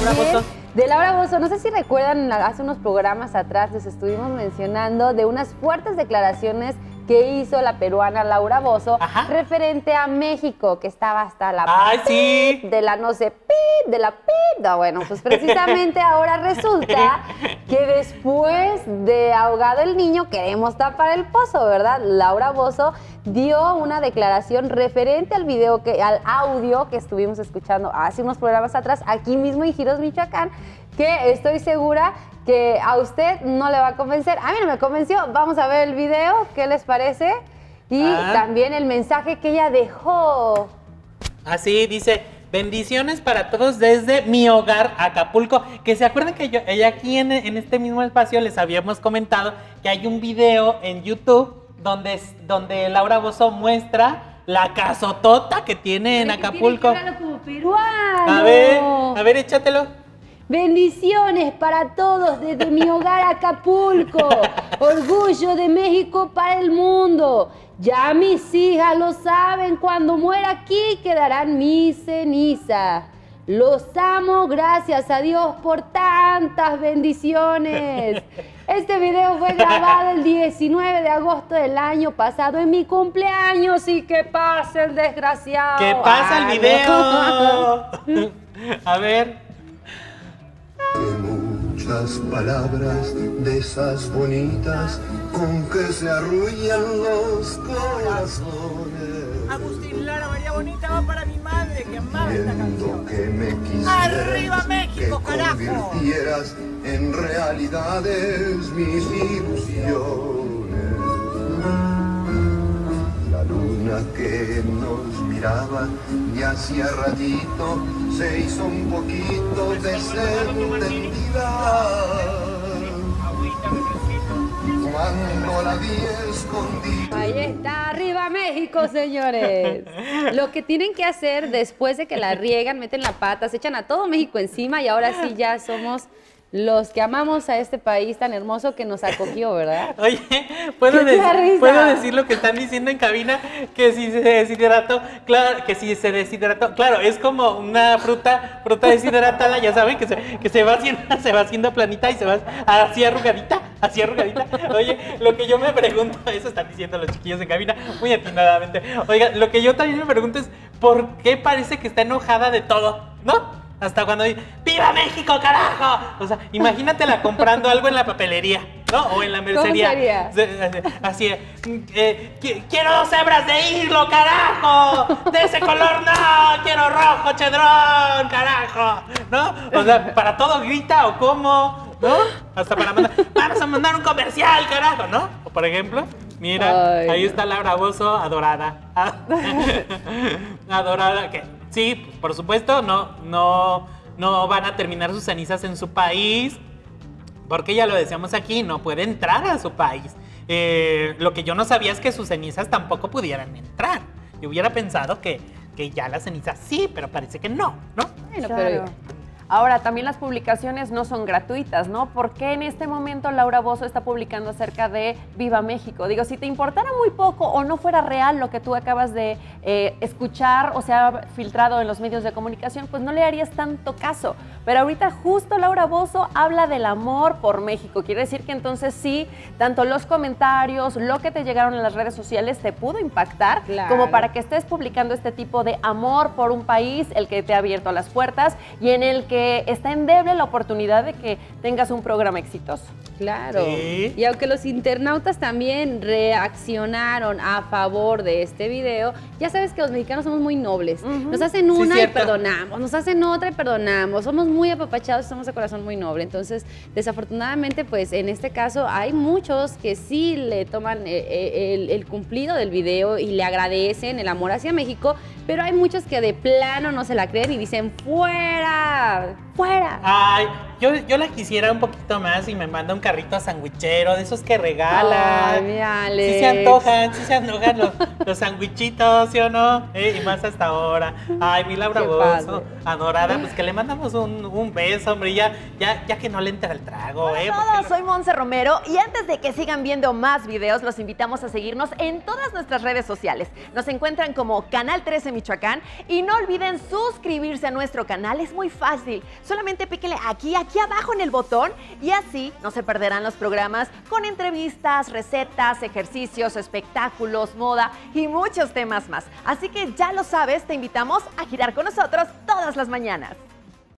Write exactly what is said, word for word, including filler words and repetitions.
Laura Bozzo. De Laura Bozzo, no sé si recuerdan, hace unos programas atrás les estuvimos mencionando de unas fuertes declaraciones que hizo la peruana Laura Bozzo, ajá, referente a México, que estaba hasta la ¡ay, sí! de la no sé, pip, de la pip. No, bueno, pues precisamente ahora resulta que después de ahogado el niño queremos tapar el pozo, ¿verdad? Laura Bozzo dio una declaración referente al video, que, al audio que estuvimos escuchando hace unos programas atrás, aquí mismo en Giros, Michoacán, que estoy segura que a usted no le va a convencer. A mí no me convenció. Vamos a ver el video, ¿qué les parece? Y ah, también el mensaje que ella dejó. Así dice: bendiciones para todos desde mi hogar, Acapulco. Que se acuerdan que yo, ella aquí en, en este mismo espacio les habíamos comentado que hay un video en YouTube donde, donde Laura Bozzo muestra la casotota que tiene en Acapulco. Tiene que hablarlo como peruano. A ver, a ver, échatelo. Bendiciones para todos desde mi hogar, Acapulco. Orgullo de México para el mundo. Ya mis hijas lo saben, cuando muera aquí quedarán mis cenizas. Los amo, gracias a Dios por tantas bendiciones. Este video fue grabado el diecinueve de agosto del año pasado, en mi cumpleaños, y que pase el desgraciado. ¡Que pasa el video! A ver. Muchas palabras de esas bonitas con que se arrullan los corazones. Agustín Lara, María Bonita, va para mi madre, que amaba esta canción. Que me quisieras, ¡arriba México, que carajo! convirtieras en realidades mis ilusiones. La luna que nos miraba y hacía ratito se hizo un poquito desentendida. Cuando la vi escondida. Ahí está, arriba México, señores. Lo que tienen que hacer después de que la riegan, meten la pata, se echan a todo México encima y ahora sí ya somos los que amamos a este país tan hermoso que nos acogió, ¿verdad? Oye, ¿puedo, de ¿puedo decir lo que están diciendo en cabina? Que si se deshidrató, claro, que si se deshidrató, claro, es como una fruta, fruta deshidratada, ya saben, que se, que se va haciendo, se va haciendo planita y se va así arrugadita, así arrugadita. Oye, lo que yo me pregunto, eso están diciendo los chiquillos en cabina, muy atinadamente. Oiga, lo que yo también me pregunto es, ¿por qué parece que está enojada de todo, no? Hasta cuando dice, ¡viva México, carajo! O sea, imagínatela comprando algo en la papelería, ¿no? O en la mercería. ¿Cómo sería? Así, eh, quiero dos hebras de hilo, carajo. De ese color, no. Quiero rojo, chedrón, carajo. ¿No? O sea, para todo grita o cómo, ¿no? Hasta para mandar, vamos a mandar un comercial, carajo, ¿no? O por ejemplo, mira, ay, ahí está Laura Bozzo, adorada. Adorada, ¿qué? Sí, por supuesto, no, no, no van a terminar sus cenizas en su país, porque ya lo decíamos aquí, no puede entrar a su país. Eh, lo que yo no sabía es que sus cenizas tampoco pudieran entrar. Yo hubiera pensado que, que ya las cenizas sí, pero parece que no, ¿no? Bueno, claro. Pero... Ahora, también las publicaciones no son gratuitas, ¿no? ¿Por qué en este momento Laura Bozzo está publicando acerca de Viva México? Digo, si te importara muy poco o no fuera real lo que tú acabas de eh, escuchar o se ha filtrado en los medios de comunicación, pues no le harías tanto caso. Pero ahorita justo Laura Bozzo habla del amor por México. Quiere decir que entonces sí, tanto los comentarios, lo que te llegaron en las redes sociales te pudo impactar, claro, como para que estés publicando este tipo de amor por un país, el que te ha abierto las puertas y en el que está endeble la oportunidad de que tengas un programa exitoso. Claro. Sí. Y aunque los internautas también reaccionaron a favor de este video, ya sabes que los mexicanos somos muy nobles. Uh-huh. Nos hacen una sí, y perdonamos, nos hacen otra y perdonamos. Somos muy apapachados, somos de corazón muy noble. Entonces, desafortunadamente, pues en este caso hay muchos que sí le toman el, el, el cumplido del video y le agradecen el amor hacia México, pero hay muchos que de plano no se la creen y dicen ¡fuera! ¡Fuera! Ay, yo, yo la quisiera un poquito más y me manda un carrito sandwichero, de esos que regalan. Ay, mi Alex. Sí se antojan, sí se antojan los, los sandwichitos, ¿sí o no? Eh, y más hasta ahora. Ay, mi Laura Bozzo, adorada, pues que le mandamos un, un beso, hombre, ya, ya, ya que no le entra el trago, Hola ¿eh? a todos, lo... soy Monse Romero y antes de que sigan viendo más videos, los invitamos a seguirnos en todas nuestras redes sociales. Nos encuentran como Canal trece Michoacán y no olviden suscribirse a nuestro canal, es muy fácil. Solamente píquenle aquí, aquí abajo en el botón y así no se perderán los programas con entrevistas, recetas, ejercicios, espectáculos, moda y muchos temas más. Así que ya lo sabes, te invitamos a girar con nosotros todas las mañanas.